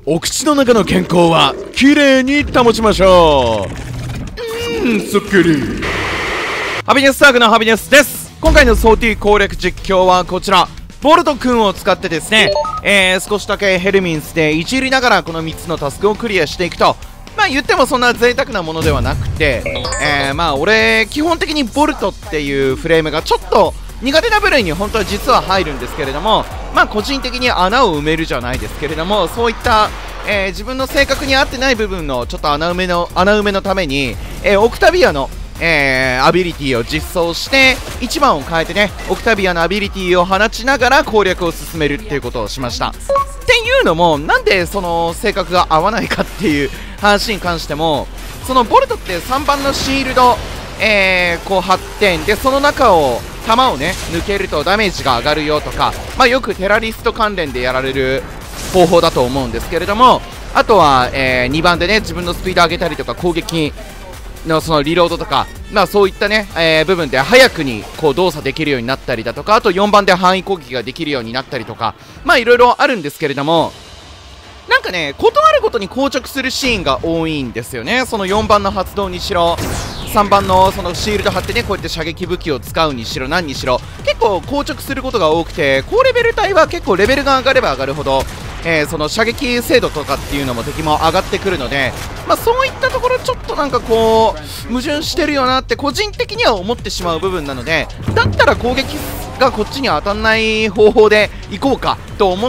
お口の中の健康はきれいに保ちましょう。すっきり。ハピネスターグのハピネスです。今回のソーティー攻略実況はこちら、ボルト君を使ってですね、少しだけヘルミンスでいじりながらこの3つのタスクをクリアしていくと。まあ言ってもそんな贅沢なものではなくて、まあ俺基本的にボルトっていうフレームがちょっと苦手な部類に本当は実は入るんですけれども、まあ個人的に穴を埋めるじゃないですけれども、そういった、自分の性格に合ってない部分のちょっと穴埋めのために、オクタビアのアビリティを実装して1番を変えてね、オクタビアのアビリティを放ちながら攻略を進めるっていうことをしました。っていうのも、なんでその性格が合わないかっていう話に関しても、そのボルトって3番のシールド、こう発展でその中を弾をね抜けるとダメージが上がるよとか、まあ、よくテラリスト関連でやられる方法だと思うんですけれども、あとは、2番でね自分のスピード上げたりとか攻撃のそのリロードとか、まあそういったね、部分で早くにこう動作できるようになったりだとか、あと4番で範囲攻撃ができるようになったりとか、まあいろいろあるんですけれども、なんかね、ことあるごとに硬直するシーンが多いんですよね。その4番の発動にしろ、3番のそのシールド貼ってね、こうやって射撃武器を使うにしろ何にしろ、結構硬直することが多くて、高レベル帯は結構レベルが上がれば上がるほど、その射撃精度とかっていうのも敵も上がってくるので、まあ、そういったところちょっとなんかこう矛盾してるよなって個人的には思ってしまう部分なので、だったら攻撃がこっちに当たんない方法でいこうかと思って、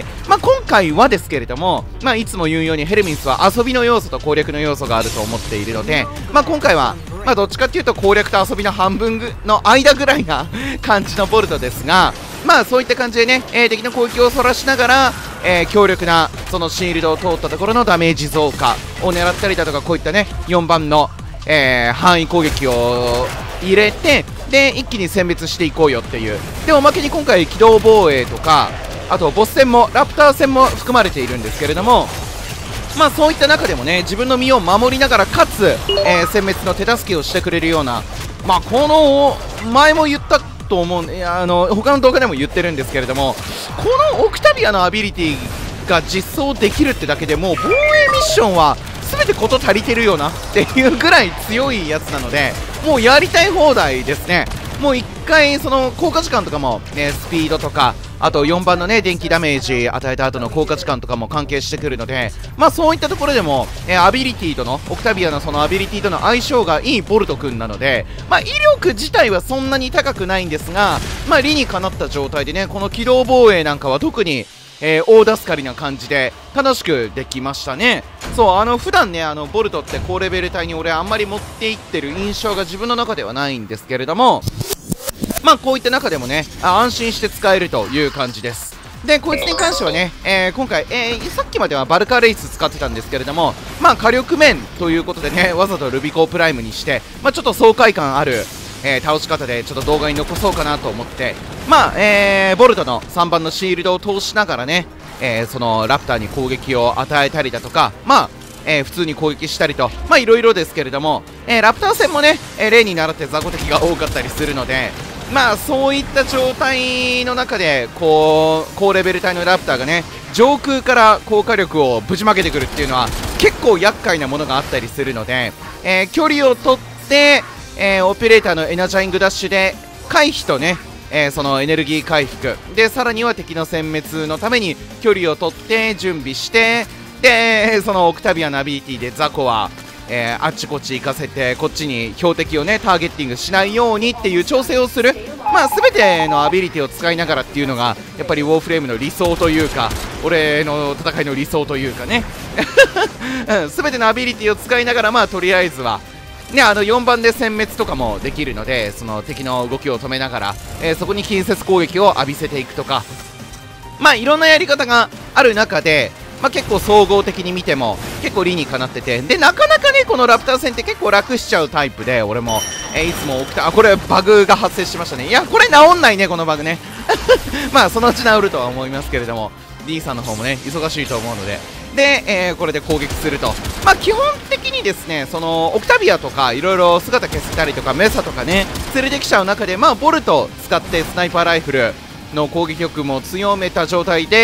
まあ、今回はですけれども、まあ、いつも言うようにヘルミンスは遊びの要素と攻略の要素があると思っているので、まあ、今回はまあどっちかっていうと攻略と遊びの半分の間ぐらいな感じのボルトですが、まあそういった感じでね、敵の攻撃をそらしながら、強力なそのシールドを通ったところのダメージ増加を狙ったりだとか、こういったね4番の、範囲攻撃を入れて、で一気に殲滅していこうよっていう。でおまけに今回機動防衛とか、あとボス戦もラプター戦も含まれているんですけれども、まあそういった中でもね自分の身を守りながらかつ、殲滅の手助けをしてくれるような、まあこの前も言ったと思う、他の動画でも言ってるんですけれども、このオクタビアのアビリティが実装できるってだけでもう防衛ミッションは全て事足りてるよなっていうぐらい強いやつなので、もうやりたい放題ですね。もう1回その効果時間とかも、ね、スピードとか、あと4番のね電気ダメージ与えた後の効果時間とかも関係してくるので、まあそういったところでも、アビリティとのオクタビアのそのアビリティとの相性がいいボルト君なので、まあ威力自体はそんなに高くないんですが、まあ理にかなった状態でね、この機動防衛なんかは特に大助かりな感じで楽しくできましたね。そう普段ねボルトって高レベル帯に俺あんまり持っていってる印象が自分の中ではないんですけれども、まあこういった中でもね安心して使えるという感じです。でこいつに関してはね、今回、さっきまではバルカレイス使ってたんですけれども、まあ火力面ということでねわざとルビコープライムにして、まあ、ちょっと爽快感ある倒し方でちょっと動画に残そうかなと思って、まあボルトの3番のシールドを通しながらね、そのラプターに攻撃を与えたりだとか、まあ普通に攻撃したりと、まあいろいろですけれども、ラプター戦もね、例に倣って雑魚敵が多かったりするので、まあそういった状態の中でこう高レベル帯のラプターがね上空から効果力をぶちまけてくるっていうのは結構厄介なものがあったりするので、距離を取ってオペレーターのエナジャイングダッシュで回避とね、そのエネルギー回復で、さらには敵の殲滅のために距離を取って準備して、でそのオクタビアのアビリティで雑魚は、あっちこっち行かせてこっちに標的をねターゲッティングしないようにっていう調整をする、まあ全てのアビリティを使いながらっていうのがやっぱりウォーフレームの理想というか、俺の戦いの理想というかね全てのアビリティを使いながら、まあとりあえずはね、4番で殲滅とかもできるので、その敵の動きを止めながら、そこに近接攻撃を浴びせていくとか、まあいろんなやり方がある中で、まあ、結構総合的に見ても結構理にかなってて、でなかなかねこのラプター戦って結構楽しちゃうタイプで、俺も、いつもこれバグが発生しましたね。いやこれ治んないねこのバグねまあそのうち治るとは思いますけれども、 D さんの方もね忙しいと思うので、で、これで攻撃すると、まあ基本的にですねそのオクタビアとかいろいろ姿消せたりとかメサとかね連れてきちゃう中で、まあボルト使ってスナイパーライフルの攻撃力も強めた状態で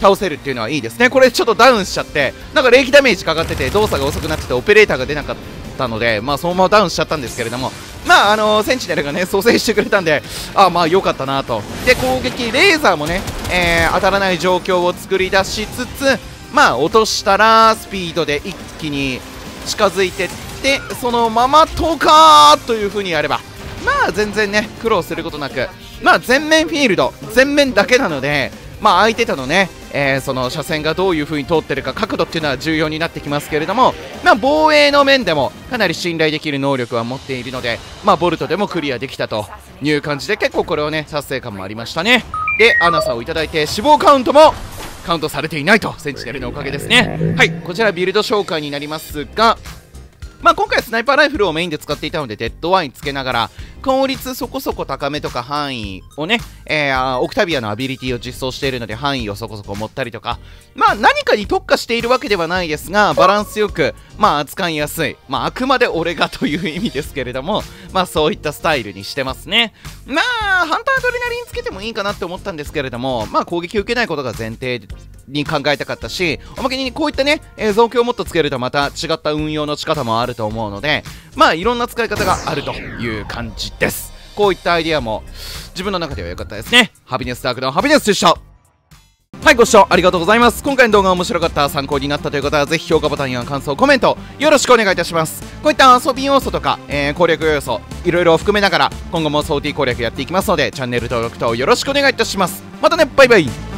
倒せるっていうのはいいですね。これちょっとダウンしちゃって、なんか霊気ダメージかかってて動作が遅くなっててオペレーターが出なかったので、まあそのままダウンしちゃったんですけれども、まあセンチネルがね蘇生してくれたんで、まあ良かったなと。で攻撃レーザーもね、当たらない状況を作り出しつつ、まあ落としたらスピードで一気に近づいてって、そのまま投下という風にやれば、まあ全然ね苦労することなく、まあ全面フィールド全面だけなので、まあ相手とのね、その車線がどういう風に通ってるか、角度っていうのは重要になってきますけれども、まあ防衛の面でもかなり信頼できる能力は持っているので、まあボルトでもクリアできたという感じで、結構これはね達成感もありましたね。でアナサをいただいて死亡カウントもカウントされていないと、センチネルのおかげですね。はい、こちらビルド紹介になりますが、まあ今回スナイパーライフルをメインで使っていたので、デッドワインつけながら効率そこそこ高めとか範囲をね、オクタビアのアビリティを実装しているので範囲をそこそこ持ったりとか、まあ何かに特化しているわけではないですが、バランスよくまあ扱いやすい、まああくまで俺がという意味ですけれども、まあそういったスタイルにしてますね。まあハンターアドレナリンつけてもいいかなって思ったんですけれども、まあ攻撃を受けないことが前提に考えたかったし、おまけにこういったね、増強をもっとつけるとまた違った運用の仕方もあると思うので、まあいろんな使い方があるという感じです。こういったアイディアも自分の中では良かったですね。ハピネスダークのハピネスでした。はい、ご視聴ありがとうございます。今回の動画が面白かった、参考になったという方はぜひ評価ボタンや感想、コメントよろしくお願いいたします。こういった遊び要素とか、攻略要素いろいろ含めながら今後もソーティー攻略やっていきますので、チャンネル登録等よろしくお願いいたします。またね、バイバイ。